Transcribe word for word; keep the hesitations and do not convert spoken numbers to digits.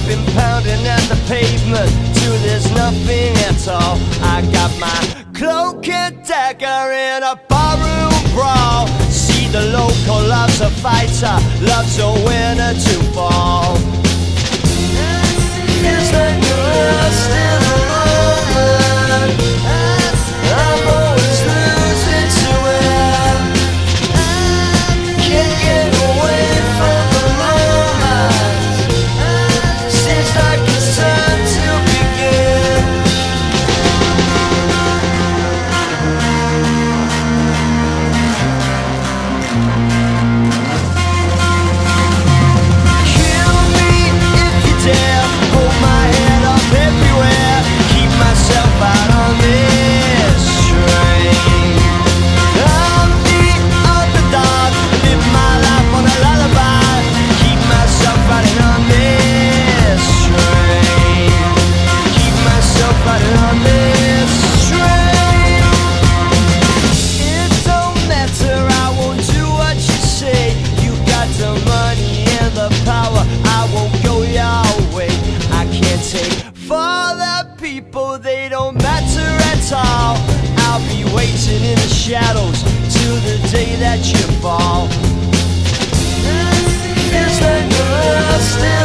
I've been pounding at the pavement till there's nothing at all. I got my cloak and dagger in a barroom brawl. See, the local loves a fighter, loves a winner to fall. Feels like you're lost in the moment. I'm always losing to it. Can't get away from the moment. Seems like it's time to begin. Kill me if you dare. Hold my head up everywhere. Keep myself out on this train. I'm the underdog. Live my life on a lullaby. Keep myself riding on this train. Keep myself riding on this train. It don't matter, I won't do what you say. You got the money and the power, I won't go your way. I can't take for the people, they don't matter at all. I'll be waiting in the shadows till the day that you fall. Feels like you're lost in